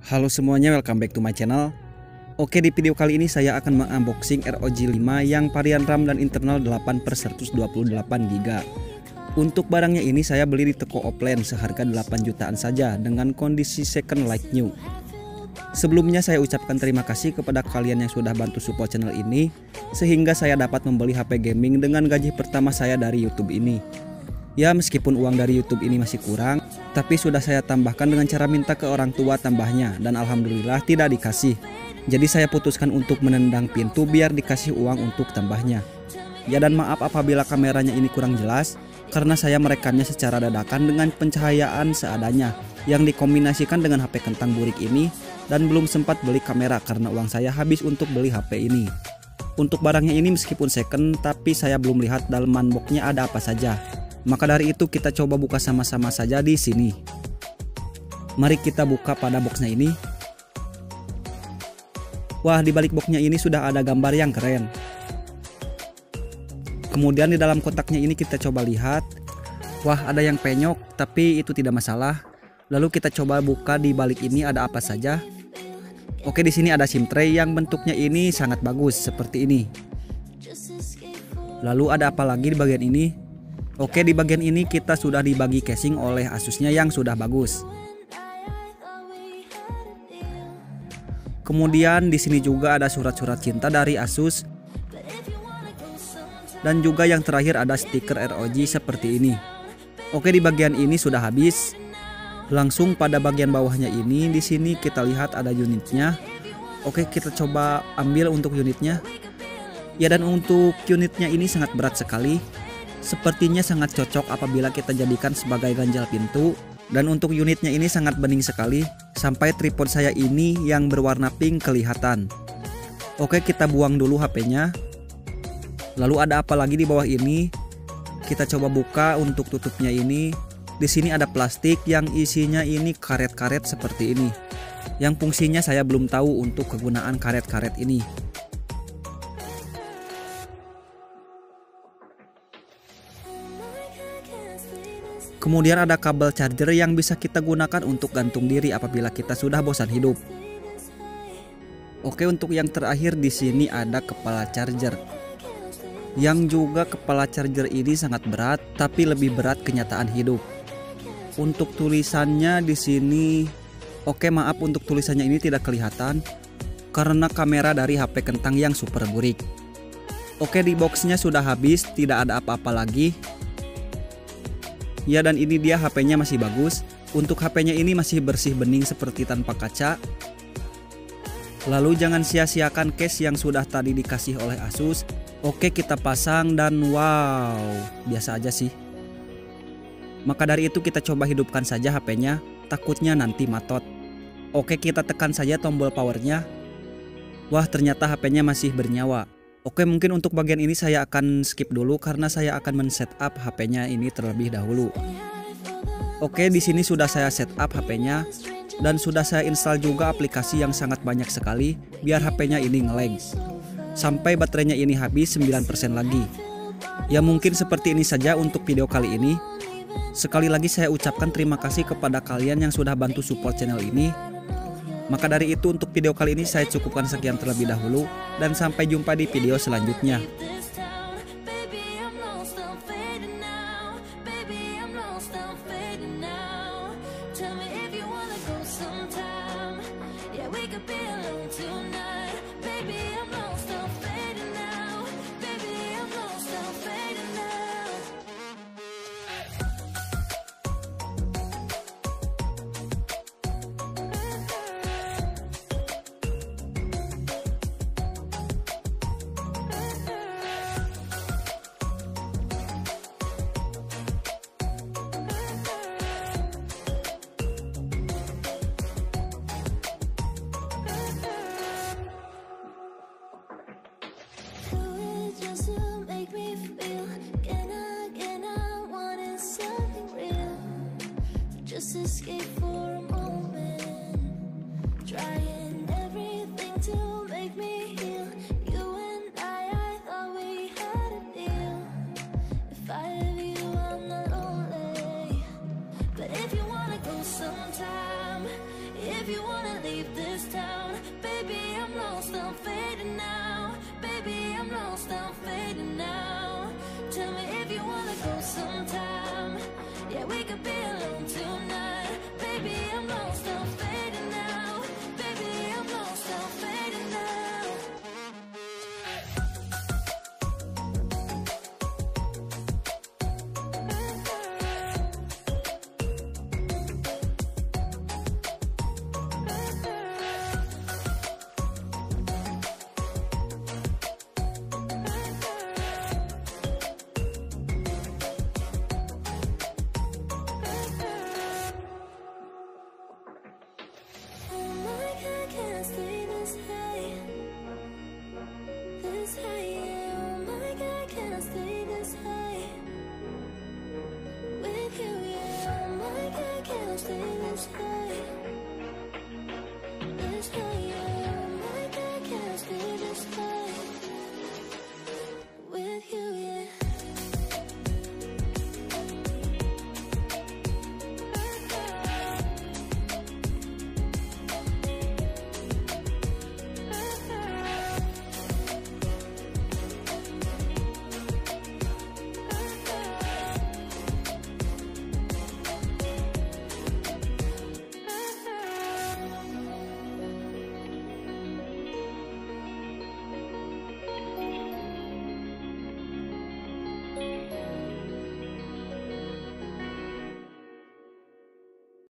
Halo semuanya, welcome back to my channel. Oke, di video kali ini saya akan mengunboxing ROG 5 yang varian RAM dan internal 8/128 GB. Untuk barangnya ini saya beli di toko offline seharga 8 jutaan saja dengan kondisi second like new. Sebelumnya saya ucapkan terima kasih kepada kalian yang sudah bantu support channel ini sehingga saya dapat membeli HP gaming dengan gaji pertama saya dari YouTube ini. Ya, meskipun uang dari YouTube ini masih kurang, tapi sudah saya tambahkan dengan cara minta ke orang tua tambahnya dan alhamdulillah tidak dikasih. Jadi saya putuskan untuk menendang pintu biar dikasih uang untuk tambahnya. Ya, dan maaf apabila kameranya ini kurang jelas karena saya merekamnya secara dadakan dengan pencahayaan seadanya yang dikombinasikan dengan HP kentang burik ini dan belum sempat beli kamera karena uang saya habis untuk beli HP ini. Untuk barangnya ini meskipun second tapi saya belum lihat dalaman boxnya ada apa saja. Maka dari itu kita coba buka sama-sama saja di sini. Mari kita buka pada boxnya ini. Wah, di balik boxnya ini sudah ada gambar yang keren. Kemudian di dalam kotaknya ini kita coba lihat. Wah, ada yang penyok, tapi itu tidak masalah. Lalu kita coba buka di balik ini ada apa saja. Oke, di sini ada SIM tray yang bentuknya ini sangat bagus seperti ini. Lalu ada apa lagi di bagian ini? Oke, di bagian ini kita sudah dibagi casing oleh Asusnya yang sudah bagus. Kemudian di sini juga ada surat-surat cinta dari Asus. Dan juga yang terakhir ada stiker ROG seperti ini. Oke, di bagian ini sudah habis. Langsung pada bagian bawahnya ini di sini kita lihat ada unitnya. Oke, kita coba ambil untuk unitnya. Ya, dan untuk unitnya ini sangat berat sekali. Sepertinya sangat cocok apabila kita jadikan sebagai ganjal pintu. Dan untuk unitnya ini sangat bening sekali. Sampai tripod saya ini yang berwarna pink kelihatan. Oke, kita buang dulu HP-nya. Lalu ada apa lagi di bawah ini? Kita coba buka untuk tutupnya ini. Di sini ada plastik yang isinya ini karet-karet seperti ini. Yang fungsinya saya belum tahu untuk kegunaan karet-karet ini. Kemudian ada kabel charger yang bisa kita gunakan untuk gantung diri apabila kita sudah bosan hidup. Oke, untuk yang terakhir di sini ada kepala charger. Yang juga kepala charger ini sangat berat, tapi lebih berat kenyataan hidup. Untuk tulisannya di sini, oke maaf untuk tulisannya ini tidak kelihatan karena kamera dari HP kentang yang super burik. Oke, di boxnya sudah habis, tidak ada apa-apa lagi. Ya, dan ini dia HP-nya masih bagus. Untuk HP-nya ini masih bersih bening seperti tanpa kaca. Lalu jangan sia-siakan case yang sudah tadi dikasih oleh Asus. Oke, kita pasang dan wow, biasa aja sih. Maka dari itu kita coba hidupkan saja HP-nya, takutnya nanti matot. Oke, kita tekan saja tombol powernya. Wah, ternyata HP-nya masih bernyawa. Oke, mungkin untuk bagian ini saya akan skip dulu karena saya akan men-setup HP-nya ini terlebih dahulu. Oke, di sini sudah saya setup HP-nya dan sudah saya install juga aplikasi yang sangat banyak sekali biar HP-nya ini nge-lag. Sampai baterainya ini habis 9% lagi. Ya, mungkin seperti ini saja untuk video kali ini. Sekali lagi saya ucapkan terima kasih kepada kalian yang sudah bantu support channel ini. Maka dari itu untuk video kali ini saya cukupkan sekian terlebih dahulu dan sampai jumpa di video selanjutnya. wanna leave this town. Baby, I'm lost, I'm fading now. Baby, I'm lost, I'm fading now. Tell me if you wanna go sometime. Yeah, we could be alone.